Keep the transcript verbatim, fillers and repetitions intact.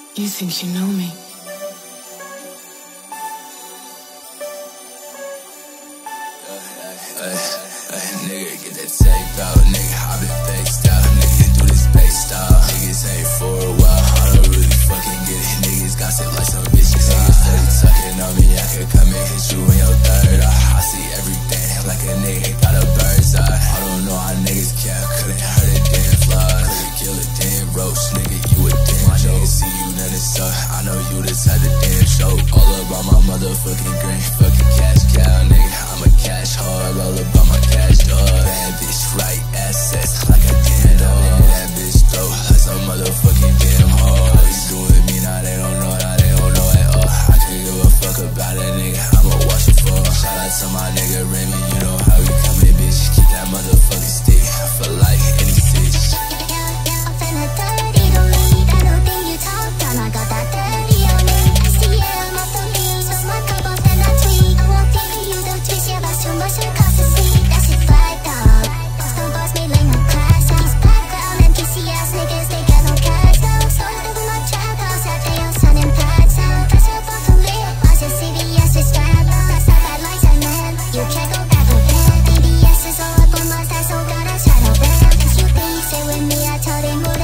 You think you know me? Ay, ay, nigga, get that tape out, nigga, I been based out, nigga, can do this bass style. Niggas hate for a while, I don't really fucking get it. Niggas gossip like some bitches, niggas steady tucking on me. I could come and hit you in your third eye. I see everything like a nigga got a bird's eye. I don't know how niggas care, couldn't hurt a damn fly. Couldn't kill a damn roach, nigga, you a damn my joke. See you nothing suck, I know you the type of damn show. All about my motherfucking green, fucking cash cow, nigga, I'm a cash hard, all about my cash dog. Bad bitch, right assets like a damn dog. That bitch throw like some motherfucking damn hard. All you do with me now, they don't know, now they don't know at all. I could give a fuck about it, nigga, I'ma watch it fall. Shout out to my nigga Remy, you know how we coming, bitch. Keep that motherfucking stick for like any stitch. Tell them